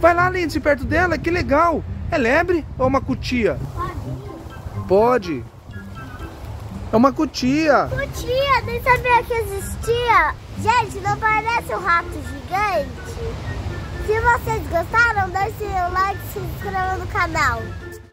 Vai lá, Lindsay, perto dela, que legal. É lebre ou uma cutia? Pode. É uma cutia. Cutia, nem sabia que existia. Gente, não parece um rato gigante? Se vocês gostaram, deixem o like e se inscrevam no canal.